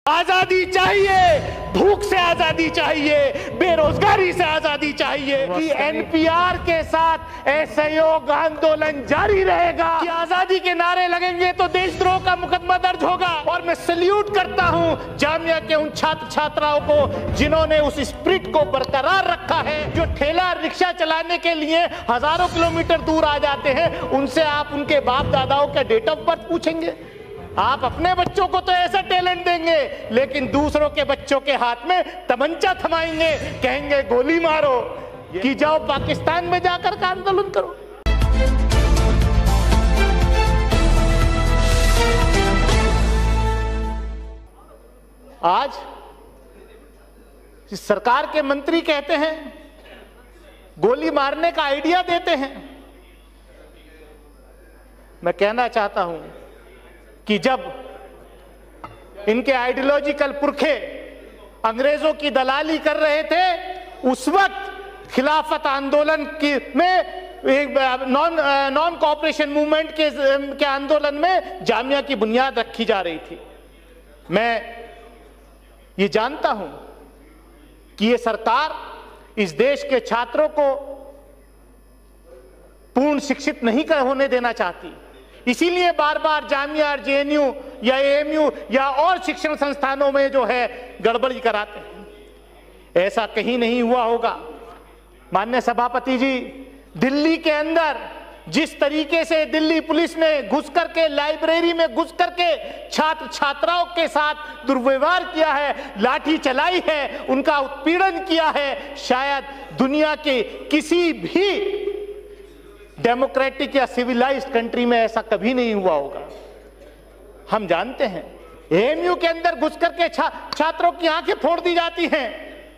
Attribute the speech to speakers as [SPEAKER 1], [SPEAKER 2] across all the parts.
[SPEAKER 1] आजादी चाहिए, भूख से आजादी चाहिए, बेरोजगारी से आजादी चाहिए कि एनपीआर के साथ असहयोग आंदोलन जारी रहेगा। कि आजादी के नारे लगेंगे तो देशद्रोह का मुकदमा दर्ज होगा। और मैं सैल्यूट करता हूं जामिया के उन छात्र छात्राओं को जिन्होंने उस स्पिरिट को बरकरार रखा है, जो ठेला रिक्शा चलाने के लिए हजारों किलोमीटर दूर आ जाते हैं। उनसे आप उनके बाप दादाओं का डेट ऑफ बर्थ पूछेंगे? आप अपने बच्चों को तो ऐसा टैलेंट देंगे, लेकिन दूसरों के बच्चों के हाथ में तमंचा थमाएंगे, कहेंगे गोली मारो कि जाओ पाकिस्तान में जाकर का आंदोलन करो। आज सरकार के मंत्री कहते हैं, गोली मारने का आइडिया देते हैं। मैं कहना चाहता हूं कि जब इनके आइडियोलॉजिकल पुरखे अंग्रेजों की दलाली कर रहे थे, उस वक्त खिलाफत आंदोलन में नॉन कोऑपरेशन मूवमेंट के आंदोलन में जामिया की बुनियाद रखी जा रही थी। मैं ये जानता हूं कि ये सरकार इस देश के छात्रों को पूर्ण शिक्षित नहीं होने देना चाहती, इसीलिए बार बार जामिया और जेएनयू या एएमयू या और शिक्षण संस्थानों में जो है गड़बड़ी कराते हैं। ऐसा कहीं नहीं हुआ होगा। माननीय सभापति जी, दिल्ली के अंदर जिस तरीके से दिल्ली पुलिस ने घुस करके लाइब्रेरी में घुस करके छात्र छात्राओं के साथ दुर्व्यवहार किया है, लाठी चलाई है, उनका उत्पीड़न किया है, शायद दुनिया के किसी भी डेमोक्रेटिक या सिविलाइज्ड कंट्री में ऐसा कभी नहीं हुआ होगा। हम जानते हैं एएमयू के अंदर घुस करके छात्रों की आंखें फोड़ दी जाती हैं।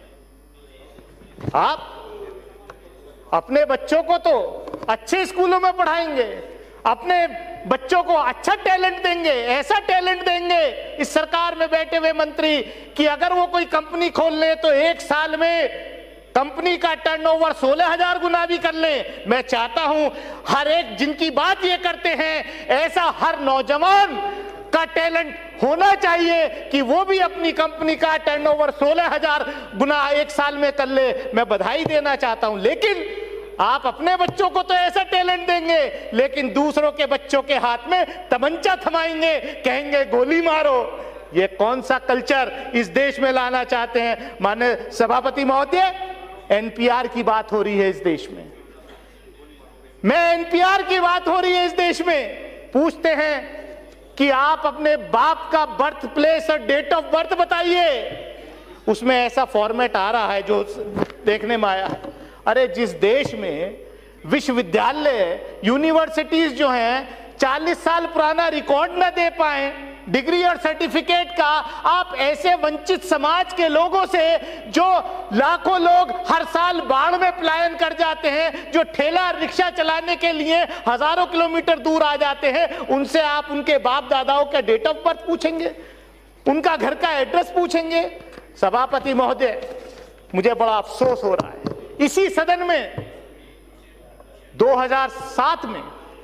[SPEAKER 1] आप अपने बच्चों को तो अच्छे स्कूलों में पढ़ाएंगे, अपने बच्चों को अच्छा टैलेंट देंगे, ऐसा टैलेंट देंगे इस सरकार में बैठे हुए मंत्री कि अगर वो कोई कंपनी खोल ले तो एक साल में कंपनी का टर्नओवर 16,000 गुना भी कर ले। मैं चाहता हूं हर एक जिनकी बात ये करते हैं, ऐसा हर नौजवान का टैलेंट होना चाहिए कि वो भी अपनी कंपनी का टर्नओवर 16,000 गुना एक साल में कर ले। मैं बधाई देना चाहता हूं, लेकिन आप अपने बच्चों को तो ऐसा टैलेंट देंगे, लेकिन दूसरों के बच्चों के हाथ में तमंचा थमाएंगे, कहेंगे गोली मारो। ये कौन सा कल्चर इस देश में लाना चाहते हैं? माननीय सभापति महोदय, एनपीआर की बात हो रही है इस देश में, एनपीआर की बात हो रही है इस देश में। पूछते हैं कि आप अपने बाप का बर्थ प्लेस और डेट ऑफ बर्थ बताइए। उसमें ऐसा फॉर्मेट आ रहा है जो देखने में आया है। अरे जिस देश में विश्वविद्यालय यूनिवर्सिटीज जो हैं 40 साल पुराना रिकॉर्ड न दे पाए डिग्री और सर्टिफिकेट का, आप ऐसे वंचित समाज के लोगों से, जो लाखों लोग हर साल बाढ़ में पलायन कर जाते हैं, जो ठेला रिक्शा चलाने के लिए हजारों किलोमीटर दूर आ जाते हैं, उनसे आप उनके बाप दादाओं का डेट ऑफ बर्थ पूछेंगे, उनका घर का एड्रेस पूछेंगे? सभापति महोदय, मुझे बड़ा अफसोस हो रहा है, इसी सदन में 2007 में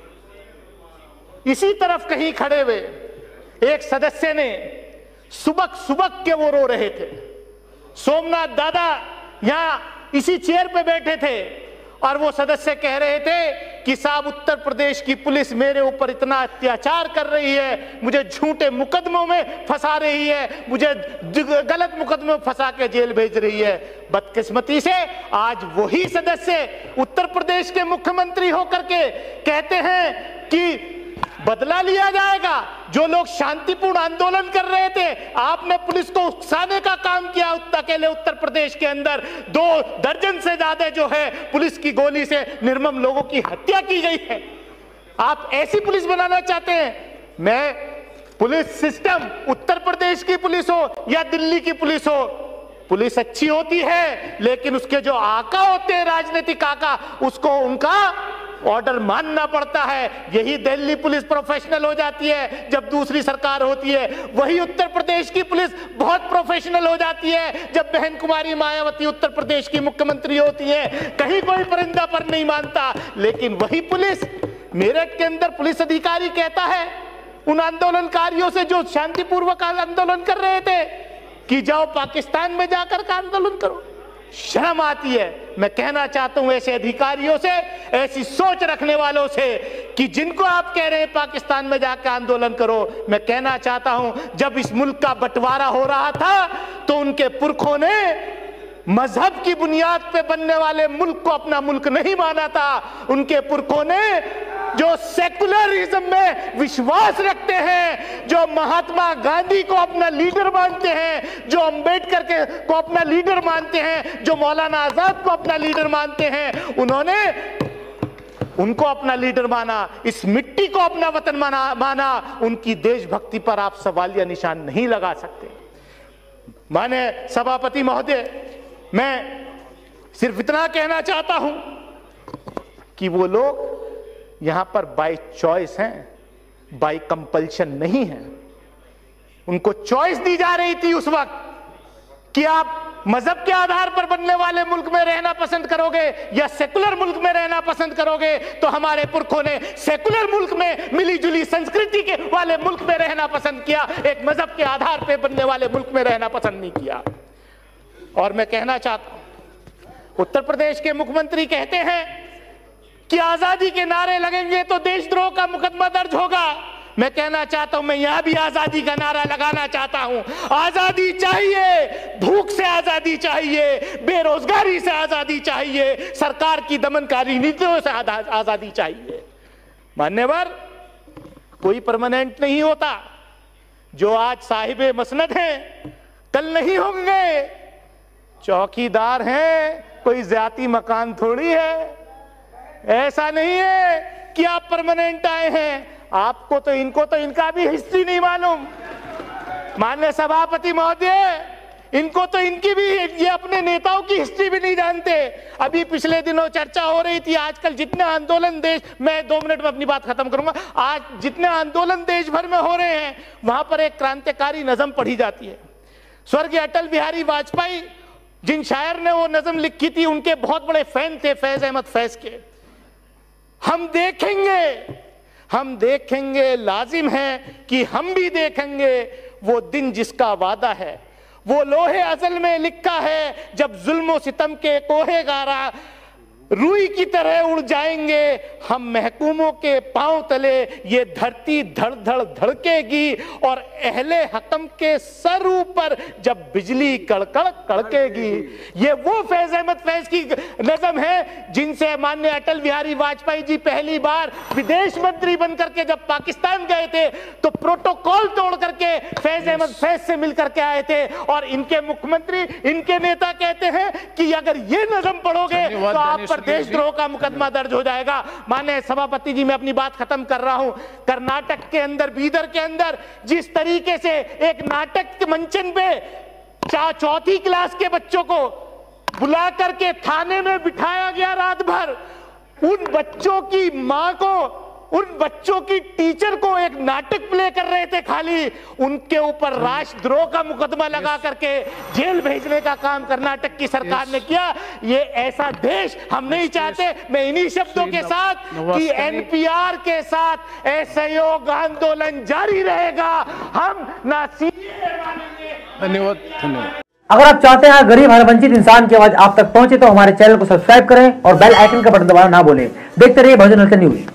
[SPEAKER 1] इसी तरफ कहीं खड़े हुए एक सदस्य ने सुबक सुबक के वो रो रहे थे। सोमनाथ दादा यहां इसी चेयर पे बैठे थे और वो सदस्य कह रहे थे कि साहब उत्तर प्रदेश की पुलिस मेरे ऊपर इतना अत्याचार कर रही है, मुझे झूठे मुकदमों में फंसा रही है, मुझे गलत मुकदमों में फंसा के जेल भेज रही है। बदकिस्मती से आज वही सदस्य उत्तर प्रदेश के मुख्यमंत्री होकर के कहते हैं कि बदला लिया जाएगा। जो लोग शांतिपूर्ण आंदोलन कर रहे थे, आपने पुलिस को उकसाने का काम किया। अकेले उत्तर प्रदेश के अंदर 2 दर्जन से ज्यादा जो है पुलिस की गोली से निर्मम लोगों की हत्या की गई है। आप ऐसी पुलिस बनाना चाहते हैं? मैं पुलिस सिस्टम उत्तर प्रदेश की पुलिस हो या दिल्ली की पुलिस हो, पुलिस अच्छी होती है, लेकिन उसके जो आका होते हैं, राजनीतिक आका, उसको उनका ऑर्डर मानना पड़ता है। यही दिल्ली पुलिस प्रोफेशनल हो जाती है जब दूसरी सरकार होती है, वही उत्तर प्रदेश की पुलिस बहुत प्रोफेशनल हो जाती है जब बहन कुमारी मायावती उत्तर प्रदेश की मुख्यमंत्री होती है। कहीं कोई परिंदा पर नहीं मानता, लेकिन वही पुलिस, मेरठ के अंदर पुलिस अधिकारी कहता है उन आंदोलनकारियों से जो शांतिपूर्वक आंदोलन कर रहे थे कि जाओ पाकिस्तान में जाकर का आंदोलन करो। शर्म आती है। मैं कहना चाहता हूं ऐसे अधिकारियों से, ऐसी सोच रखने वालों से कि जिनको आप कह रहे हैं पाकिस्तान में जाकर आंदोलन करो, मैं कहना चाहता हूं जब इस मुल्क का बंटवारा हो रहा था तो उनके पुरखों ने मजहब की बुनियाद पे बनने वाले मुल्क को अपना मुल्क नहीं माना था। उनके पुरखों ने जो सेकुलरिज्म में विश्वास रखते हैं, जो महात्मा गांधी को अपना लीडर मानते हैं, जो अंबेडकर को अपना लीडर मानते हैं, जो मौलाना आजाद को अपना लीडर मानते हैं, उन्होंने उनको अपना लीडर माना, इस मिट्टी को अपना वतन माना। उनकी देशभक्ति पर आप सवालिया निशान नहीं लगा सकते। माने सभापति महोदय, मैं सिर्फ इतना कहना चाहता हूं कि वो लोग यहां पर बाय चॉइस हैं, बाय कंपल्शन नहीं है। उनको चॉइस दी जा रही थी उस वक्त कि आप मजहब के आधार पर बनने वाले मुल्क में रहना पसंद करोगे या सेकुलर मुल्क में रहना पसंद करोगे। तो हमारे पुरखों ने सेकुलर मुल्क में मिली जुली संस्कृति के वाले मुल्क में रहना पसंद किया, एक मजहब के आधार पर बनने वाले मुल्क में रहना पसंद नहीं किया। और मैं कहना चाहता हूं, उत्तर प्रदेश के मुख्यमंत्री कहते हैं कि आजादी के नारे लगेंगे तो देशद्रोह का मुकदमा दर्ज होगा। मैं कहना चाहता हूं, मैं यहां भी आजादी का नारा लगाना चाहता हूं। आजादी चाहिए, भूख से आजादी चाहिए, बेरोजगारी से आजादी चाहिए, सरकार की दमनकारी नीतियों से आजादी चाहिए। मान्यवर, कोई परमानेंट नहीं होता। जो आज साहिबे मसनद हैं कल नहीं होंगे। चौकीदार हैं, कोई ज्यादा मकान थोड़ी है। ऐसा नहीं है कि आप परमानेंट आए हैं। आपको तो इनको तो इनका भी हिस्ट्री नहीं मालूम। माननीय सभापति महोदय, इनको तो इनकी भी, ये अपने नेताओं की हिस्ट्री भी नहीं जानते। अभी पिछले दिनों चर्चा हो रही थी, आजकल जितने आंदोलन देश, मैं 2 मिनट में अपनी बात खत्म करूंगा। आज जितने आंदोलन देश भर में हो रहे हैं, वहां पर एक क्रांतिकारी नज्म पढ़ी जाती है। स्वर्गीय अटल बिहारी वाजपेयी, जिन शायर ने वो नज्म लिखी थी, उनके बहुत बड़े फैन थे फैज अहमद फैज के। हम देखेंगे लाजिम है कि हम भी देखेंगे वो दिन जिसका वादा है। वो लोहे अज़ल में लिखा है, जब जुल्म सितम के कोहे गारा रूई की तरह उड़ जाएंगे हम महकूमों के पांव तले। ये धरती धड़ धड़ धड़केगी और अहले हकम के सर ऊपर जब बिजली कड़कड़ कड़केगी। ये वो फैज अहमद फैज की नज़म है जिनसे माननीय अटल बिहारी वाजपेयी जी पहली बार विदेश मंत्री बनकर के जब पाकिस्तान गए थे तो प्रोटोकॉल तोड़ करके फैज अहमद फैज से मिलकर के आए थे। और इनके मुख्यमंत्री, इनके नेता कहते हैं कि अगर ये नज़म पढ़ोगे तो आप देशद्रोह का मुकदमा दर्ज हो जाएगा। माननीय सभापति जी, मैं अपनी बात खत्म कर रहा हूं। कर्नाटक के अंदर, बीदर के अंदर जिस तरीके से एक नाटक के मंचन पे 4वीं क्लास के बच्चों को बुला करके थाने में बिठाया गया रात भर, उन बच्चों की मां को, उन बच्चों की टीचर को एक नाटक प्ले कर रहे थे खाली, उनके ऊपर राष्ट्रद्रोह का मुकदमा लगा करके जेल भेजने का काम कर्नाटक की सरकार ने किया। ये ऐसा देश हम नहीं चाहते। मैं इन्हीं शब्दों के साथ कि एनपीआर के साथ असहयोग आंदोलन जारी रहेगा, हम ना सीए मानेंगे।
[SPEAKER 2] धन्यवाद। अगर आप चाहते हैं गरीब हर वंचित इंसान की आवाज आप तक पहुंचे तो हमारे चैनल को सब्सक्राइब करें और बेल आइकन का बटन दबाना ना भूलें। देखते रहिए बहुजन न्यूज।